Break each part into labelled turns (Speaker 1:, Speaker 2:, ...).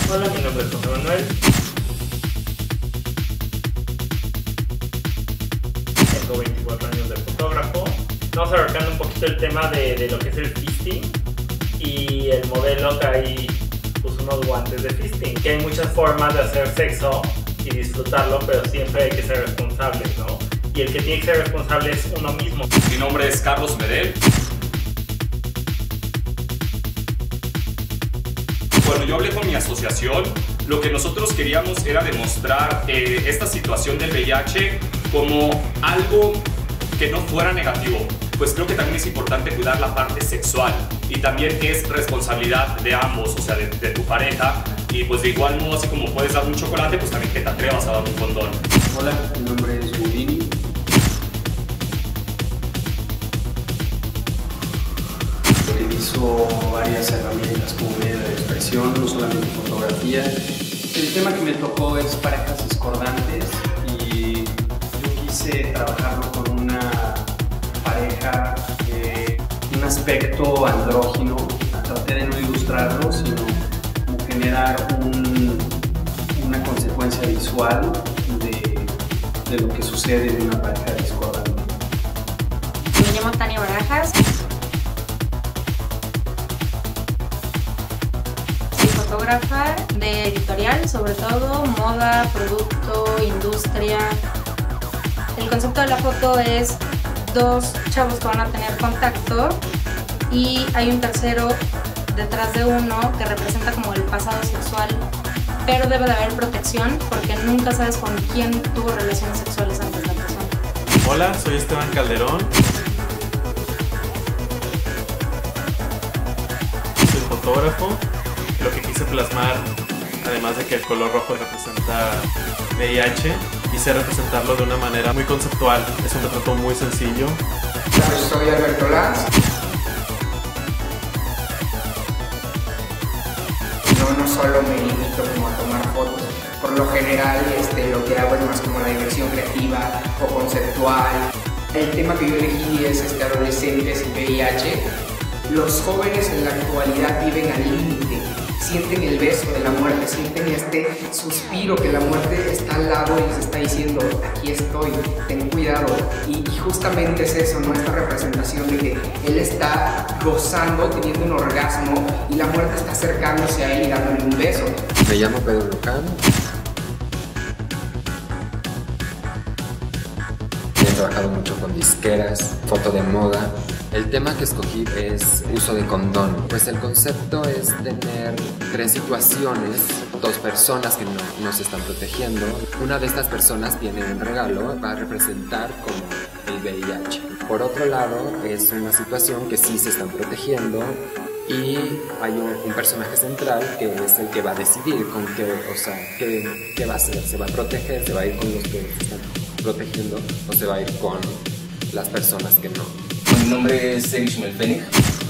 Speaker 1: Hola, mi nombre es José Manuel. Tengo 24 años de fotógrafo. Estamos abarcando un poquito el tema de lo que es el fisting y el modelo trae pues, unos guantes de fisting. Que hay muchas formas de hacer sexo y disfrutarlo, pero siempre hay que ser responsables, ¿no? Y el que tiene que ser responsable es uno mismo.
Speaker 2: Mi nombre es Carlos Medel. Cuando yo hablé con mi asociación, lo que nosotros queríamos era demostrar esta situación del VIH como algo que no fuera negativo. Pues creo que también es importante cuidar la parte sexual y también es responsabilidad de ambos, o sea, de tu pareja. Y pues de igual modo, así como puedes dar un chocolate, pues también que te atrevas a dar un condón.
Speaker 3: Hola, mi nombre es Houdini. Utilizo varias herramientas como medio de expresión, no solamente fotografía. El tema que me tocó es parejas discordantes y yo quise trabajarlo con una pareja de un aspecto andrógino. Traté de no ilustrarlo, sino como generar una consecuencia visual de lo que sucede en una pareja discordante.
Speaker 4: Me llamo Tania Barajas. Soy fotógrafa de editorial, sobre todo moda, producto, industria. El concepto de la foto es dos chavos que van a tener contacto y hay un tercero detrás de uno que representa como el pasado sexual, pero debe de haber protección porque nunca sabes con quién tuvo relaciones sexuales antes de la persona.
Speaker 5: Hola, soy Esteban Calderón. Soy fotógrafo. Lo que quise plasmar, además de que el color rojo representa VIH, quise representarlo de una manera muy conceptual. Es un retrato muy sencillo.
Speaker 6: Soy Alberto Lanz. No solo me limito como a tomar fotos. Por lo general lo que hago es más como la diversión creativa o conceptual. El tema que yo elegí es adolescentes y VIH. Los jóvenes en la actualidad viven al límite. Sienten el beso de la muerte, sienten este suspiro que la muerte está al lado y les está diciendo, aquí estoy, ten cuidado. Y justamente es eso, ¿no? Esta representación de que él está gozando, teniendo un orgasmo y la muerte está acercándose a él y dándole un beso.
Speaker 7: Me llamo Pedro Luján. He trabajado mucho con disqueras, foto de moda. El tema que escogí es uso de condón. Pues el concepto es tener tres situaciones, dos personas que no se están protegiendo. Una de estas personas tiene un regalo, va a representar como el VIH. Por otro lado, es una situación que sí se están protegiendo y hay un personaje central que es el que va a decidir con qué va a hacer. ¿Se va a proteger? ¿Se va a ir con los que se están protegiendo? ¿O se va a ir con las personas que no?
Speaker 8: Mi nombre es Erich Melfenig.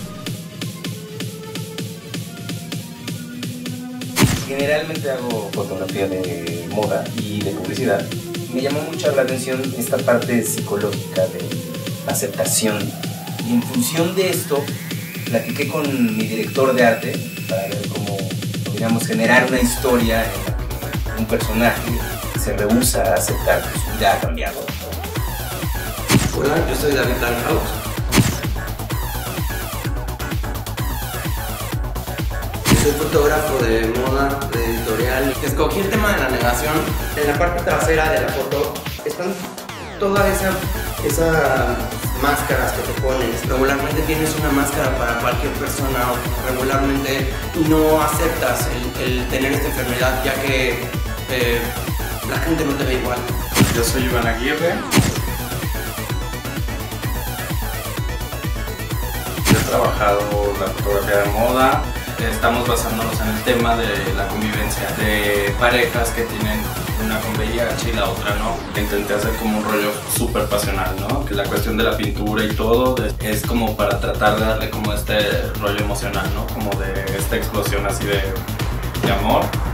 Speaker 8: Generalmente hago fotografía de moda y de publicidad. Me llamó mucho la atención esta parte psicológica de aceptación. Y en función de esto, platiqué con mi director de arte para ver cómo podríamos generar una historia en la que un personaje se rehúsa a aceptar que su vida ha cambiado.
Speaker 9: Hola, yo soy David Dalhaus. Soy fotógrafo de moda, de editorial. Escogí el tema de la negación. En la parte trasera de la foto están todas esas máscaras que te pones. Regularmente tienes una máscara para cualquier persona o regularmente no aceptas el tener esta enfermedad ya que la gente no te ve igual.
Speaker 10: Yo soy Iván Aguirre. He trabajado la fotografía de moda. Estamos basándonos en el tema de la convivencia de parejas que tienen una con VIH y la otra no. Intenté hacer como un rollo súper pasional, ¿no? Que la cuestión de la pintura y todo es como para tratar de darle como este rollo emocional, ¿no? Como de esta explosión así de amor.